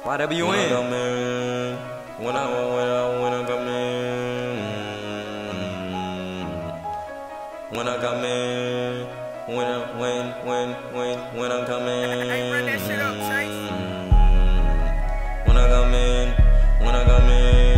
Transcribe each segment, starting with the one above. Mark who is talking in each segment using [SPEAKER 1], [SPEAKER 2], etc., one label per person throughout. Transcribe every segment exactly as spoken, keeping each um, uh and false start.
[SPEAKER 1] Y W
[SPEAKER 2] When I
[SPEAKER 1] N.
[SPEAKER 2] come in, when I when I when I come in, when I come in, when I when when when when I come in,
[SPEAKER 3] Hey, run that shit up, Chase.
[SPEAKER 2] when I come in, when I come in.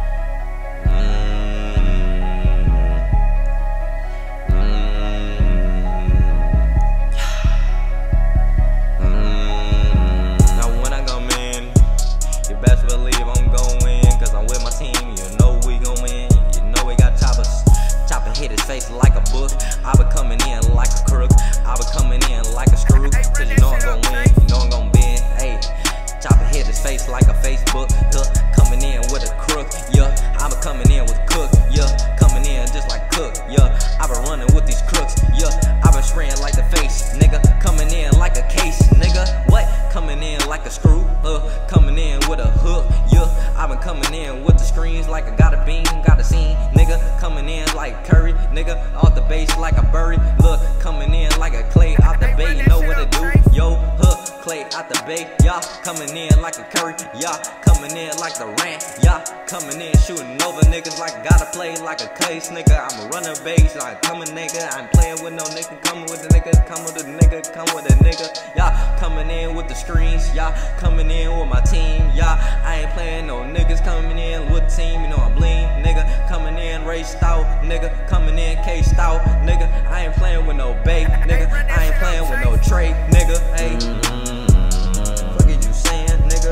[SPEAKER 1] Best believe I'm gon' win, cause I'm with my team, you know we gon' win. You know we got choppers, chopper hit his face like a book. I be coming in like a crook, I be coming in like a screw. Cause you know I'm gon' win, you know I'm gon' bend. Hey, chopper hit his face like a Facebook. Huh, coming in with a crook, yeah. I be coming in with cook, yeah. Coming in just like cook, yeah. I been running with these crooks, yeah. I been spraying like the face, nigga. Coming in like a case, nigga. What? Coming in like a screw, uh, coming in with a hook, yeah. I been coming in with the screens like I got a beam, got a scene, nigga. Coming in like Curry, nigga. Off the base like a Burry, look. Coming in like a Clay out the bay, you know what to do, yo. Huh, Clay out the bay, y'all. Coming in like a Curry, y'all. Coming in like the Rant, y'all. Coming in shooting over niggas like I gotta play like a case, nigga. I'm a runner base, like coming nigga. I'm playing with no nigga, coming with the nigga, come with the nigga, come with the nigga, y'all. Coming in with the screens, y'all. Coming in with my team, y'all. I ain't playing no niggas coming in with the team, you know I'm bling, nigga. Coming in raced out, nigga. Coming in cased out, nigga. I ain't playing with no bait, nigga. I ain't playing with no tray, nigga. Hey, mm-hmm. Fuck is you saying, nigga?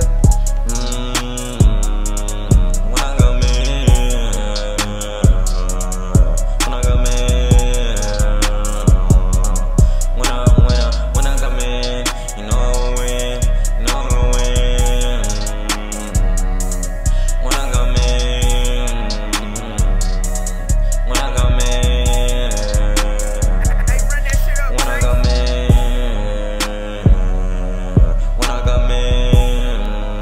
[SPEAKER 2] Mm-hmm. When I come in, when I come in, when I when I when I come in, you know I win, you know I win. When I come in, when I come in,
[SPEAKER 3] Hey, run that shit up,
[SPEAKER 2] when I
[SPEAKER 3] Chase.
[SPEAKER 2] come in, when I come in,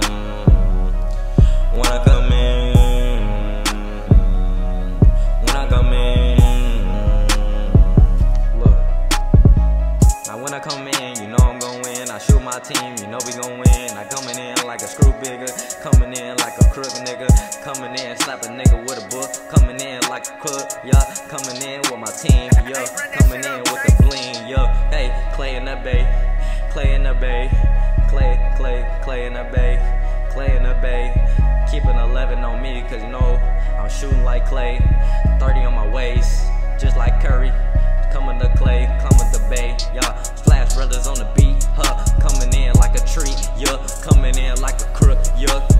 [SPEAKER 2] when I come in, when I come in.
[SPEAKER 1] Look, now when I come in, you know I'm gon' win. I shoot my team, you know we gon' win. I coming in like a screw bigger, coming in like a crook nigga, coming in slap a nigga with a book, coming in like a crook, yeah. Coming in with my team, yeah. Coming in with the bling, yeah. Hey, Clay in the bay, Clay in the bay, Clay, Clay, Clay in the bay, Clay in the bay. Keeping eleven on me, cause you know I'm shooting like Clay. thirty on my waist, just like Curry. Coming to Clay, coming to Bay, yeah. Splash Brothers on the beat, huh? Coming in like a tree, yeah. Coming in like a crook, yeah.